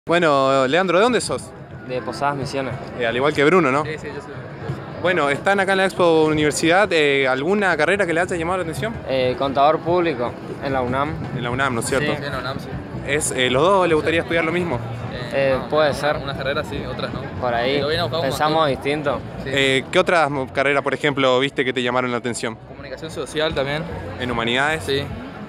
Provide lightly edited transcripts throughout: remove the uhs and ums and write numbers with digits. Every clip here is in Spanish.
Bueno, Leandro, ¿de dónde sos? De Posadas Misiones. Al igual que Bruno, ¿no? Sí, yo soy. Bueno, están acá en la Expo Universidad. ¿Alguna carrera que le haya llamado la atención? Contador público en la UNAM. En la UNAM, ¿no es cierto? Sí, en la UNAM, sí. ¿Los dos les gustaría estudiar lo mismo? Puede ser. Unas carreras sí, otras no. Por ahí Pero viene a buscar un pensamos montón. distinto. Sí. ¿Qué otras carreras, por ejemplo, viste que te llamaron la atención? Comunicación social también. ¿En humanidades? Sí.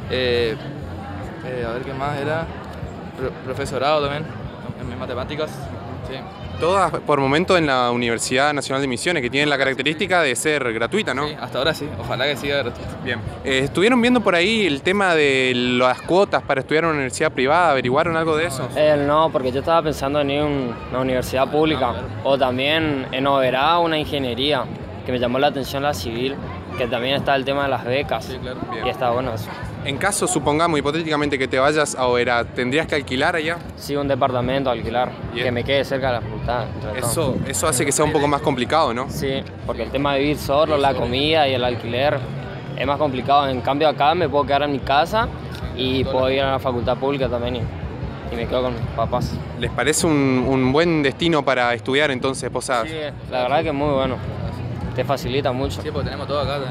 A ver qué más era. Profesorado también. En matemáticas. Sí. Todas por momento en la Universidad Nacional de Misiones, que tienen la característica de ser gratuita, ¿no? Sí, hasta ahora sí. Ojalá que siga gratuito. Bien. ¿Estuvieron viendo por ahí el tema de las cuotas para estudiar en una universidad privada? ¿Averiguaron algo de eso? No, porque yo estaba pensando en ir a una universidad pública o también en Oberá una ingeniería, que me llamó la atención la civil, que también está el tema de las becas. Sí, claro. Bien. Y está bueno eso. En caso, supongamos hipotéticamente que te vayas a Oberá, ¿tendrías que alquilar allá? Sí, un departamento a alquilar, Bien. que me quede cerca de la facultad. entre todo. Eso hace que sea un poco más complicado, ¿no? Sí, porque el tema de vivir solo, la comida y el alquiler es más complicado. En cambio acá me puedo quedar en mi casa y puedo ir a la facultad pública también y me quedo con mis papás. ¿Les parece un buen destino para estudiar entonces, Posadas? Sí, la verdad que es muy bueno. Te facilita mucho. Sí, porque tenemos todo acá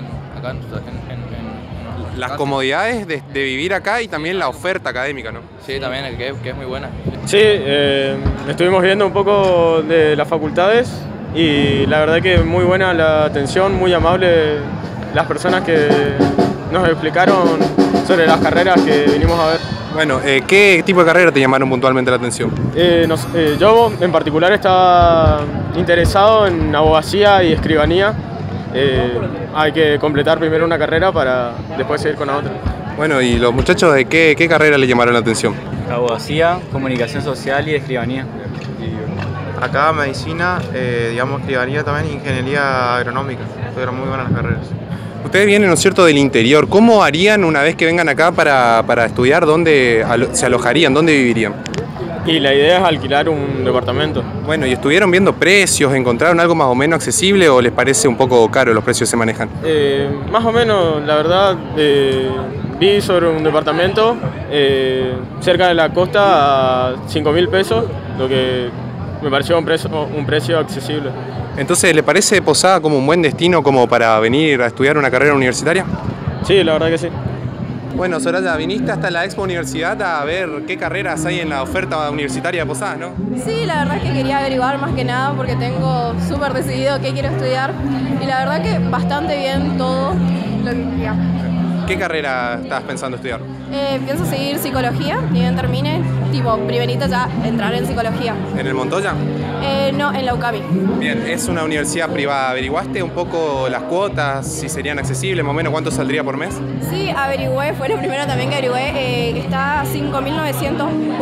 Las comodidades de vivir acá y también la oferta académica, ¿no? Sí, también, que es muy buena. Sí, estuvimos viendo un poco de las facultades y la verdad que muy buena la atención, muy amable las personas que nos explicaron sobre las carreras que vinimos a ver. Bueno, ¿qué tipo de carrera te llamaron puntualmente la atención? Yo en particular estaba interesado en abogacía y escribanía. Hay que completar primero una carrera para después seguir con la otra. Bueno, ¿y los muchachos de qué carrera le llamaron la atención? Abogacía, comunicación social y escribanía. Acá medicina, escribanía también, ingeniería agronómica. Fueron muy buenas las carreras. Ustedes vienen, ¿no es cierto?, del interior. ¿Cómo harían una vez que vengan acá para estudiar? ¿Dónde se alojarían? ¿Dónde vivirían? Y la idea es alquilar un departamento. Bueno, ¿y estuvieron viendo precios? ¿Encontraron algo más o menos accesible o les parece un poco caro los precios que se manejan? Más o menos, la verdad, vi sobre un departamento cerca de la costa a 5.000 pesos, lo que me pareció un precio accesible. Entonces, ¿le parece Posada como un buen destino como para venir a estudiar una carrera universitaria? Sí, la verdad que sí. Bueno, Soraya, viniste hasta la Expo Universidad a ver qué carreras hay en la oferta universitaria de Posadas, ¿no? Sí, la verdad es que quería averiguar más que nada porque tengo súper decidido qué quiero estudiar y la verdad que bastante bien todo lo que quería. ¿Qué carrera estás pensando estudiar? Pienso seguir psicología, ni bien termine, primerito ya entrar en psicología. ¿En el Montoya? No, en la UCAMI. Bien, es una universidad privada. ¿Averiguaste un poco las cuotas, si serían accesibles, más o menos cuánto saldría por mes? Sí, averigüé, fue lo primero también que averigüé, que está a 5.900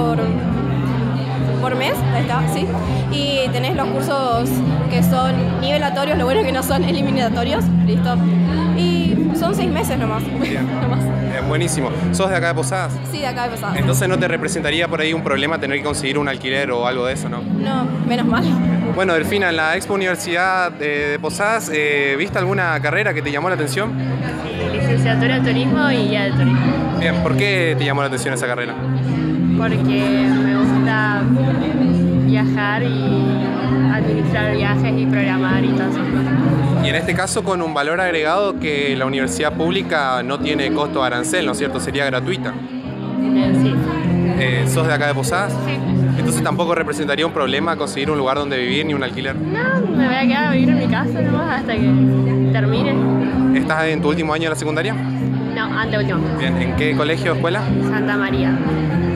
por mes, ahí está, sí. Y tenés los cursos que son nivelatorios, lo bueno es que no son eliminatorios, listo. Y son 6 meses nomás. Bien. nomás. Buenísimo. ¿Sos de acá de Posadas? Sí, de acá de Posadas. Entonces no te representaría por ahí un problema tener que conseguir un alquiler o algo de eso, ¿no? No, menos mal. Bueno, Delfina, en la Expo Universidad de Posadas, ¿viste alguna carrera que te llamó la atención? Sí, licenciatura en turismo y guía de turismo. Bien, ¿por qué te llamó la atención esa carrera? Porque me gusta viajar y administrar viajes y programar y todas esas cosas. Y en este caso con un valor agregado que la universidad pública no tiene costo de arancel, ¿no es cierto? Sería gratuita. Sí. ¿Sos de acá de Posadas? Sí. Entonces tampoco representaría un problema conseguir un lugar donde vivir ni un alquiler. No, me voy a quedar a vivir en mi casa nomás hasta que termine. ¿Estás en tu último año de la secundaria? No, anteúltimo. Bien, ¿en qué colegio o escuela? Santa María.